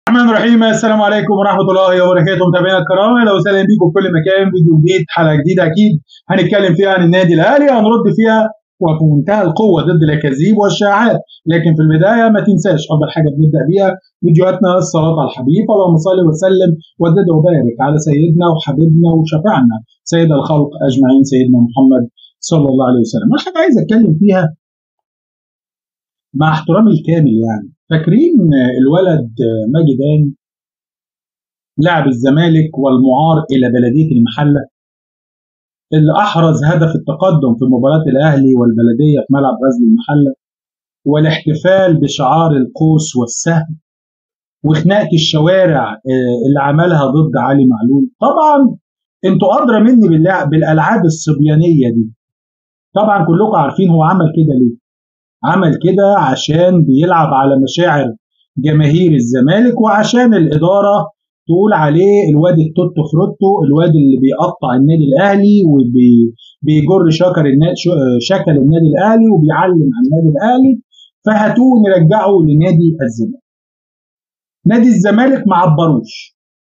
الرحمن الرحيم. السلام عليكم ورحمة الله وبركاته. متابعينا الكرام، اهلا وسهلا بيكم في كل مكان. فيديو جديد، حلقة جديدة أكيد هنتكلم فيها عن النادي الأهلي، هنرد فيها وفي منتهى القوة ضد الأكاذيب والشائعات. لكن في البداية ما تنساش أفضل حاجة بنبدأ بيها فيديوهاتنا الصلاة على الحبيب، اللهم صل وسلم وزد وبارك على سيدنا وحبيبنا وشفيعنا سيد الخلق أجمعين سيدنا محمد صلى الله عليه وسلم. والحاجة عايز أتكلم فيها مع احترامي الكامل، يعني فاكرين الولد ماجدان لاعب الزمالك والمعار إلى بلدية المحلة اللي أحرز هدف التقدم في مباراة الأهلي والبلدية في ملعب غزل المحلة، والاحتفال بشعار القوس والسهم، وخناقة الشوارع اللي عملها ضد علي معلول؟ طبعا انتوا أدرى مني بالألعاب الصبيانية دي. طبعا كلكم عارفين هو عمل كده ليه. عمل كده عشان بيلعب على مشاعر جماهير الزمالك، وعشان الإدارة تقول عليه الواد التوتو فروتو، الواد اللي بيقطع النادي الأهلي وبيجر شكل النادي الأهلي وبيعلم عن النادي الأهلي، فهاتوه نرجعه لنادي الزمالك. نادي الزمالك معبروش،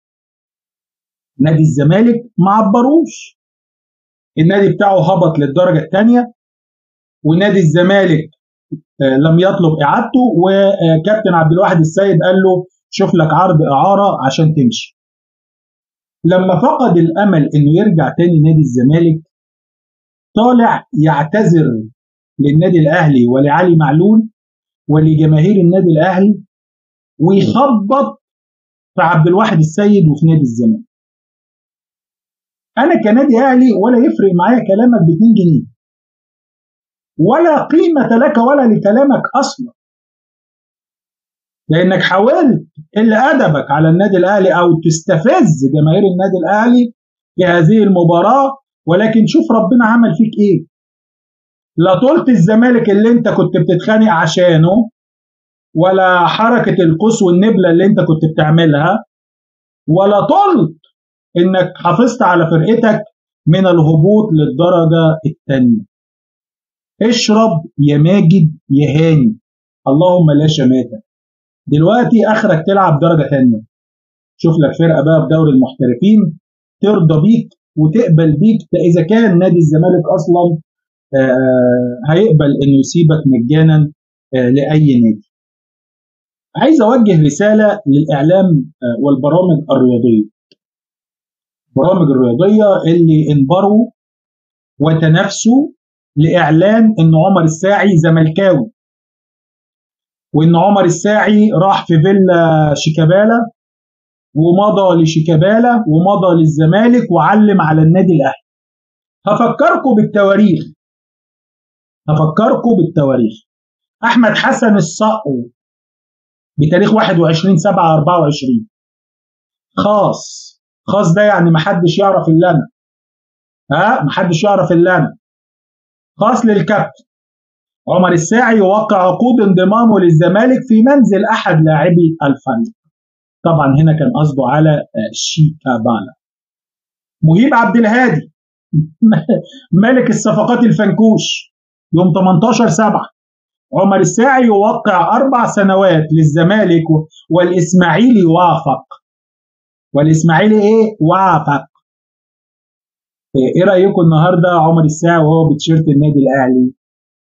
نادي الزمالك معبروش، النادي بتاعه هبط للدرجة الثانية، ونادي الزمالك لم يطلب اعادته، وكابتن عبد الواحد السيد قال له شوف لك عرض اعاره عشان تمشي. لما فقد الامل انه يرجع تاني نادي الزمالك، طالع يعتذر للنادي الاهلي ولعلي معلول ولجماهير النادي الاهلي، ويخبط في عبد الواحد السيد وفي نادي الزمالك. انا كنادي اهلي ولا يفرق معايا كلامك ب 2 جنيه، ولا قيمه لك ولا لكلامك اصلا، لانك حاولت اللي ادبك على النادي الاهلي او تستفز جماهير النادي الاهلي في هذه المباراه. ولكن شوف ربنا عمل فيك ايه. لا طولت الزمالك اللي انت كنت بتتخانق عشانه، ولا حركه القوس والنبله اللي انت كنت بتعملها، ولا طولت انك حافظت على فرقتك من الهبوط للدرجه الثانيه. اشرب يا ماجد يا هاني، اللهم لا شماتة. دلوقتي اخرك تلعب درجه ثانيه، شوف لك فرقه بقى في دوري المحترفين ترضى بيك وتقبل بيك. ده اذا كان نادي الزمالك اصلا هيقبل انه يسيبك مجانا لاي نادي. عايز اوجه رساله للاعلام والبرامج الرياضيه، البرامج الرياضيه اللي انبروا وتنافسوا لاعلان ان عمر الساعي زملكاوي، وان عمر الساعي راح في فيلا شيكابالا ومضى لشيكابالا ومضى للزمالك وعلم على النادي الاهلي. هفكركم بالتواريخ. احمد حسن الصقو بتاريخ 21/7/24، خاص ده يعني محدش يعرف الا انا، محدش يعرف الا انا. خاص للكابتن عمر الساعي يوقع عقود انضمامه للزمالك في منزل احد لاعبي الفريق. طبعا هنا كان قصده على شيكابالا. مهيب عبد الهادي ملك الصفقات الفنكوش، يوم 18/7 عمر الساعي يوقع 4 سنوات للزمالك والإسماعيلي وافق. وافق. ايه رأيكم النهارده عمر الساعي وهو بتشيرت النادي الأهلي؟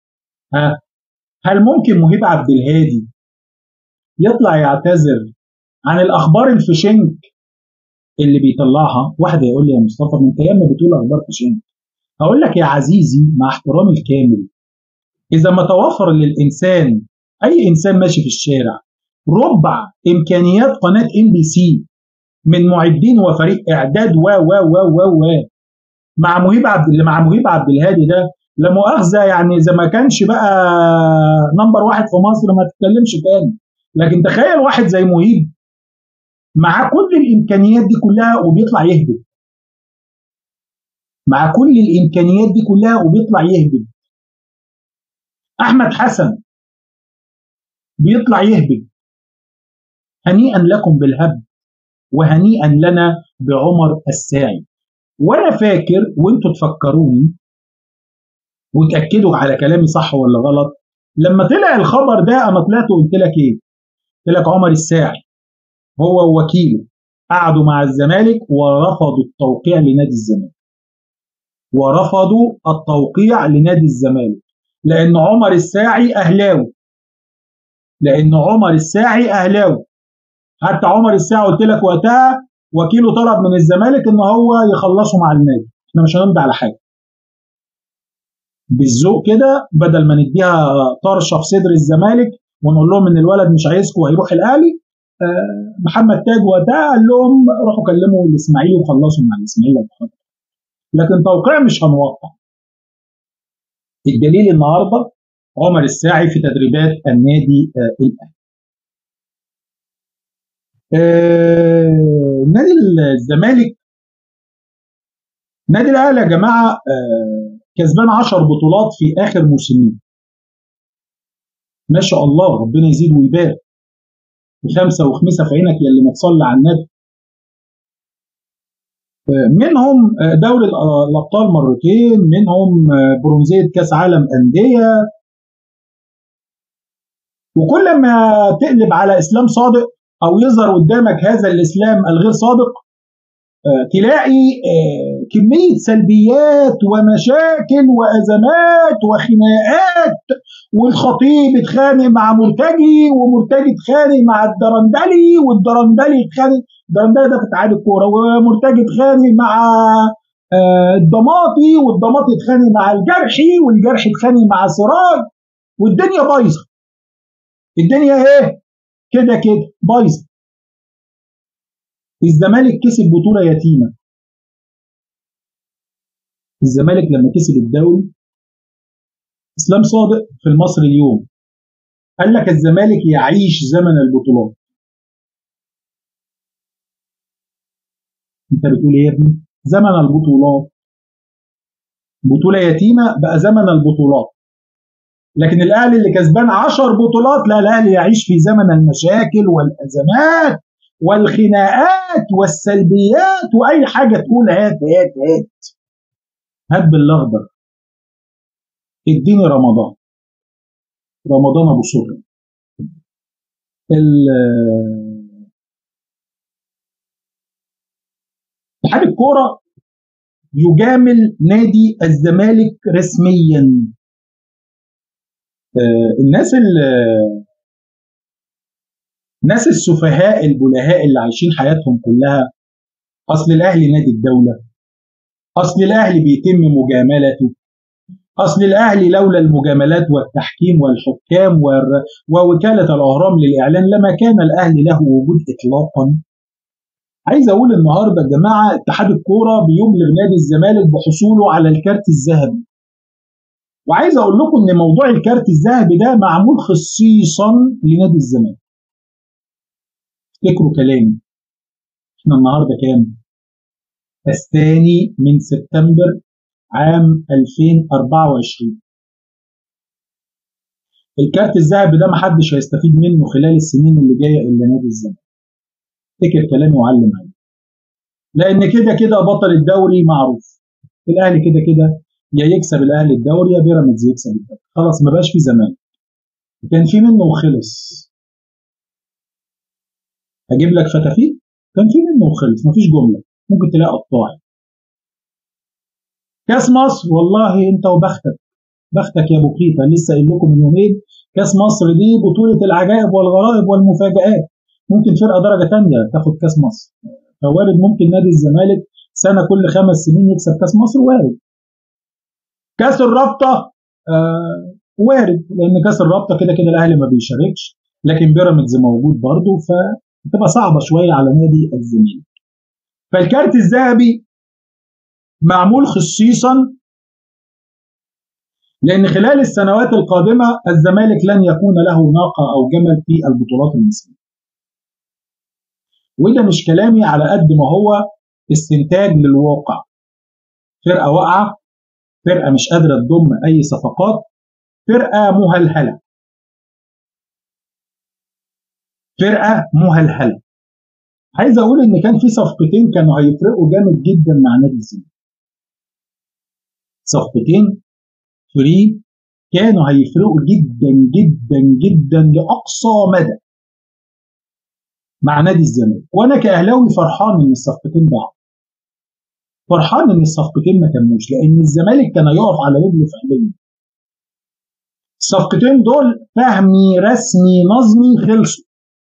هل ممكن مهيب عبد الهادي يطلع يعتذر عن الأخبار الفشنك اللي بيطلعها؟ واحد يقول لي يا مصطفى من انت ياما بتقول أخبار فشنك. هقول لك يا عزيزي مع احترامي الكامل، إذا ما توفر للإنسان، أي إنسان ماشي في الشارع، ربع إمكانيات قناة MBC من معدين وفريق إعداد و مع مهيب عبد الهادي ده، لا مؤاخذة يعني إذا ما كانش بقى نمبر 1 في مصر ما تتكلمش تاني. لكن تخيل واحد زي مهيب مع كل الإمكانيات دي كلها وبيطلع يهبط، مع كل الإمكانيات دي كلها وبيطلع يهبط. أحمد حسن بيطلع يهبط. هنيئا لكم بالهبد وهنيئا لنا بعمر الساعي. وانا فاكر وانتوا تفكروني وتاكدوا على كلامي صح ولا غلط، لما طلع الخبر ده انا طلعت وقلت لك ايه؟ قلت لك عمر الساعي هو ووكيله قعدوا مع الزمالك ورفضوا التوقيع لنادي الزمالك. ورفضوا التوقيع لنادي الزمالك لأن عمر الساعي أهلاوي. لأن عمر الساعي أهلاوي. حتى عمر الساعي قلت لك وقتها وكيله طلب من الزمالك إن هو يخلصوا مع النادي. احنا مش هنمضي على حاجة. بالذوق كده بدل ما نديها طرشه في صدر الزمالك ونقول لهم ان الولد مش عايزكم وهيروح الاهلي. محمد تاج وقتها قال لهم روحوا كلموا الاسماعيلي وخلصوا مع الاسماعيلي. لكن توقيع مش هنوقع. الدليل النهارده عمر الساعي في تدريبات النادي الاهلي. نادي الزمالك، نادي الاهلي يا جماعه كسبان 10 بطولات في اخر موسمين. ما شاء الله ربنا يزيد ويبارك. وخمسه وخميسه في عينك يا اللي ما تصلي على النبي. منهم دوري الابطال مرتين، منهم برونزيه كاس عالم انديه. وكل ما تقلب على اسلام صادق او يظهر قدامك هذا الاسلام الغير صادق تلاقي كميه سلبيات ومشاكل وازمات وخناقات. والخطيب اتخانق مع مرتجي ومرتجي اتخانق مع الدرندلي والدرندلي اتخانق، الدرندلي ده في اتحاد الكوره، ومرتجي اتخانق مع الضماطي والضماطي اتخانق مع الجرحي والجرحي اتخانق مع سراج. والدنيا بايظه. الدنيا ايه؟ كده بايظه. الزمالك كسب بطوله يتيمه. الزمالك لما كسب الدوري اسلام صادق في المصري اليوم قال لك الزمالك يعيش زمن البطولات. انت بتقول ايه يا ابني؟ زمن البطولات. بطوله يتيمه بقى زمن البطولات. لكن الاهلي اللي كسبان 10 بطولات لا، الاهلي يعيش في زمن المشاكل والازمات والخناقات والسلبيات واي حاجه تقول هات هات هات. هات بالاخضر. اديني رمضان. رمضان ابو سره. اتحاد الكوره يجامل نادي الزمالك رسميا. الناس السفهاء البلهاء اللي عايشين حياتهم كلها اصل الاهلي نادي الدوله، اصل الاهلي بيتم مجاملته، اصل الاهلي لولا المجاملات والتحكيم والحكام ووكاله الاهرام للاعلان لما كان الاهلي له وجود اطلاقا. عايز اقول النهارده يا جماعه اتحاد الكوره بيبلغ نادي الزمالك بحصوله على الكارت الذهبي. وعايز اقول لكم ان موضوع الكارت الذهبي ده معمول خصيصا لنادي الزمالك. افتكروا كلامي. احنا النهارده كام؟ الثاني من سبتمبر عام 2024. الكارت الذهبي ده محدش هيستفيد منه خلال السنين اللي جايه الا نادي الزمالك. افتكر كلامي وعلم عليه. لان كده بطل الدوري معروف. الاهلي كده يا يكسب الاهلي الدوري يا بيراميدز يكسب الدوري. خلاص ما بقاش في زمان. كان في منه وخلص. هجيب لك فتافيت كان في منه وخلص. مفيش جمله. ممكن تلاقي قطاعي. كاس مصر والله انت وبختك. بختك يا ابو كيفه. لسه قايل لكم من يومين كاس مصر دي بطوله العجائب والغرائب والمفاجآت. ممكن فرقه درجه ثانيه تاخد كاس مصر. فوارد ممكن نادي الزمالك سنه كل 5 سنين يكسب كاس مصر. وارد. كاس الرابطه وارد لان كاس الرابطه كده الاهلي ما بيشاركش. لكن بيراميدز موجود برضه فتبقى صعبه شويه على نادي الزمالك. فالكارت الذهبي معمول خصيصا لأن خلال السنوات القادمة الزمالك لن يكون له ناقة أو جمل في البطولات المصرية. وده مش كلامي على قد ما هو استنتاج للواقع. فرقة واقعة، فرقة مش قادرة تضم أي صفقات، فرقة مهلهلة. فرقة مهلهلة. عايز أقول إن كان في صفقتين كانوا هيفرقوا جامد جدا مع نادي الزمالك. صفقتين فري كانوا هيفرقوا جدا جدا جدا لأقصى مدى. مع نادي الزمالك، وانا كاهلاوي فرحان ان الصفقتين ضاعوا، فرحان ان الصفقتين ما تموش، لان الزمالك كان يقف على رجله فعليا. الصفقتين دول فهمي رسمي نظمي خلصوا.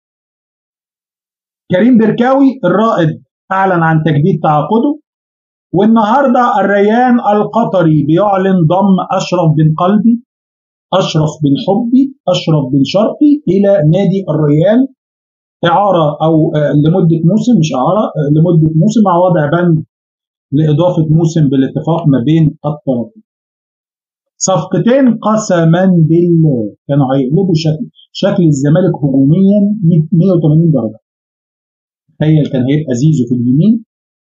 كريم بركاوي الرائد اعلن عن تجديد تعاقده، والنهارده الريان القطري بيعلن ضم اشرف بن قلبي، اشرف بن حبي، اشرف بن شرقي الى نادي الريان، اعاره او لمده موسم، مش اعاره، لمده موسم مع وضع بند لاضافه موسم بالاتفاق ما بين الطرفين. صفقتين قسما بالله كانوا هيقلبوا شكل الزمالك هجوميا 180 درجه. تخيل كان هيبقى زيزو في اليمين،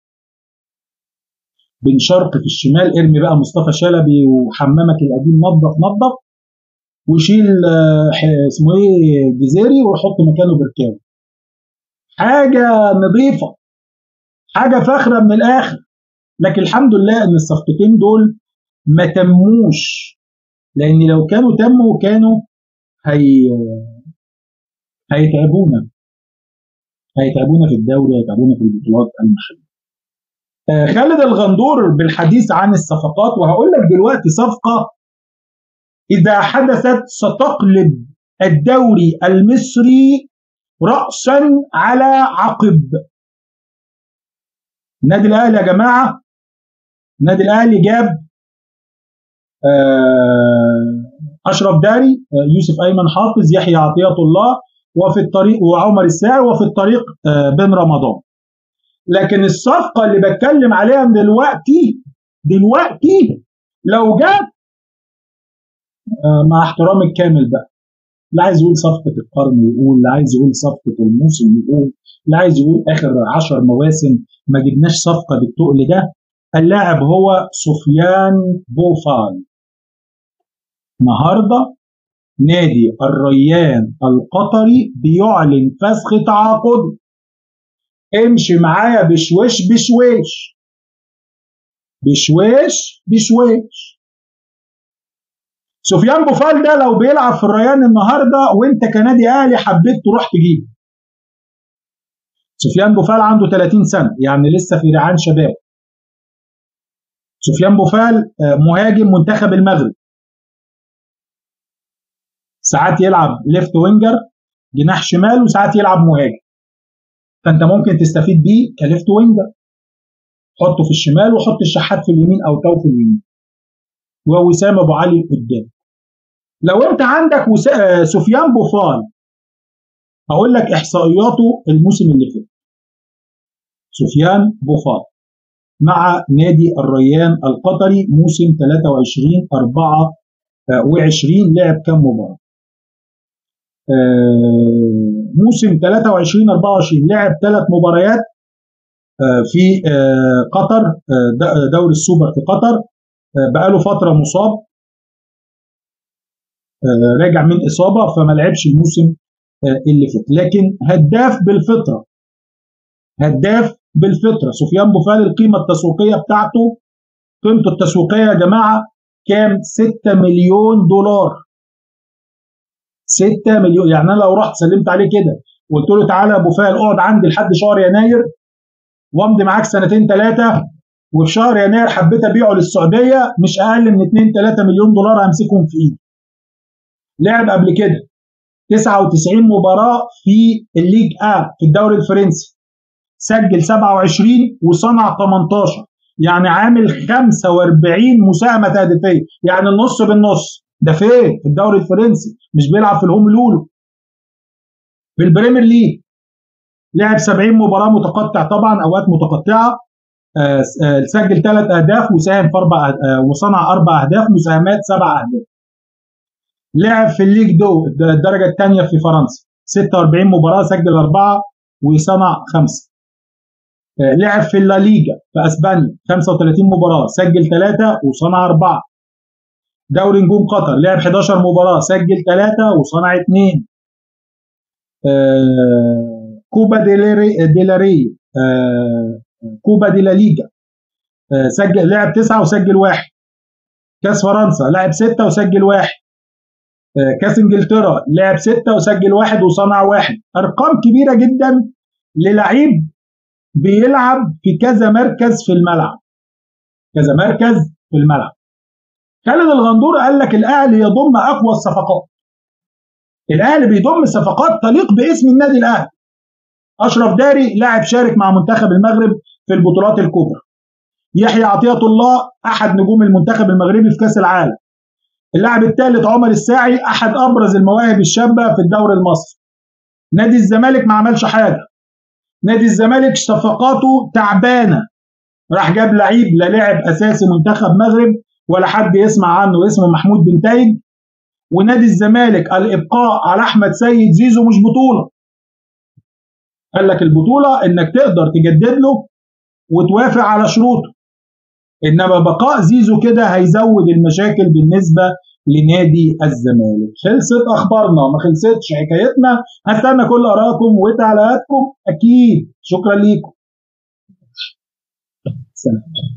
بن شرقي في الشمال، ارمي بقى مصطفى شلبي وحمامك القديم نظف نظف، وشيل اسمه ايه جزيري وحط مكانه بركاوي. حاجه نظيفه، حاجه فاخره من الاخر. لكن الحمد لله ان الصفقتين دول ما تموش، لان لو كانوا تموا كانوا هيتعبونا، هيتعبونا في الدوري، هيتعبونا في البطولات المحليه. خالد الغندور بالحديث عن الصفقات، وهقول لك دلوقتي صفقه اذا حدثت ستقلب الدوري المصري رأسا على عقب. النادي الاهلي يا جماعه، النادي الاهلي جاب اشرف داري، يوسف ايمن حافظ، يحيى عطيه الله، وفي الطريق وعمر الساعي، وفي الطريق بن رمضان. لكن الصفقه اللي بتكلم عليها دلوقتي لو جت، مع احترامي الكامل بقى، اللي عايز يقول صفقه القرن يقول، اللي عايز يقول صفقه الموسم يقول، اللي عايز يقول اخر 10 مواسم ما جبناش صفقه بالتقل ده. اللاعب هو سفيان بوفال. النهارده نادي الريان القطري بيعلن فسخ تعاقده. امشي معايا بشويش بشويش بشويش بشويش. سفيان بوفال ده لو بيلعب في الريان النهارده وانت كنادي اهلي حبيت تروح تجيبه. سفيان بوفال عنده 30 سنه، يعني لسه في ريعان شباب. سفيان بوفال مهاجم منتخب المغرب، ساعات يلعب ليفت وينجر جناح شمال، وساعات يلعب مهاجم. فانت ممكن تستفيد بيه كليفت وينجر، حطه في الشمال وحط الشحات في اليمين او تو في اليمين، ووسام ابو علي قدام. لو انت عندك سفيان بوفال، هقول لك احصائياته الموسم اللي فات. سفيان بوفال مع نادي الريان القطري موسم 23 24 لعب كم مباراه؟ موسم 23 24 لعب 3 مباريات في قطر، دوري السوبر في قطر. بقاله فتره مصاب، راجع من اصابه فما لعبش الموسم اللي فات، لكن هداف بالفطره، هداف بالفطره. سفيان بوفال القيمه التسويقيه بتاعته، قيمته التسويقيه يا جماعه كام؟ 6 مليون دولار. 6 مليون. يعني انا لو رحت سلمت عليه كده وقلت له تعالى يا بوفال اقعد عندي لحد شهر يناير وامضي معاك سنتين ثلاثه، وفي شهر يناير حبيت ابيعه للسعوديه، مش اقل من 2 3 مليون دولار همسكهم في ايدي. لعب قبل كده 99 مباراه في الليج في الدوري الفرنسي، سجل 27 وصنع 18، يعني عامل 45 مساهمه تهديفيه، يعني النص بالنص. ده فين؟ في الدوري الفرنسي، مش بيلعب في الهوم لولو. في البريمير ليج لعب 70 مباراه متقطع، طبعا اوقات متقطعه، سجل 3 اهداف وساهم في 4 وصنع 4 اهداف، مساهمات 7 اهداف. لعب في الليج دو الدرجه الثانيه في فرنسا 46 مباراه، سجل 4 وصنع 5. لعب في الليجا في اسبانيا 35 مباراه، سجل 3 وصنع 4. دوري نجوم قطر لعب 11 مباراه، سجل 3 وصنع 2. كوبا ديلاري كوبا دي لا ليجا سجل، لعب 9 وسجل 1. كاس فرنسا لعب 6 وسجل 1. كاس انجلترا لعب 6 وسجل 1 وصنع 1. ارقام كبيره جدا للعيب بيلعب في كذا مركز في الملعب، كذا مركز في الملعب. خالد الغندور قال لك الاهلي يضم اقوى الصفقات. الاهلي بيضم صفقات تليق باسم النادي الاهلي. اشرف داري لاعب شارك مع منتخب المغرب في البطولات الكبرى. يحيى عطية الله احد نجوم المنتخب المغربي في كاس العالم. اللاعب الثالث عمر الساعي احد ابرز المواهب الشابه في الدوري المصري. نادي الزمالك ما عملش حاجه. نادي الزمالك صفقاته تعبانه، راح جاب لعيب لا لعب اساسي منتخب مغرب ولا حد يسمع عنه اسمه محمود بن تايج. ونادي الزمالك الابقاء على احمد سيد زيزو مش بطوله. قال لك البطوله انك تقدر تجدد له وتوافق على شروطه، انما بقاء زيزو كده هيزود المشاكل بالنسبه لنادي الزمالك. خلصت اخبارنا، ما خلصتش حكايتنا. هستنى كل ارائكم وتعليقاتكم اكيد. شكرا ليكم. سلام.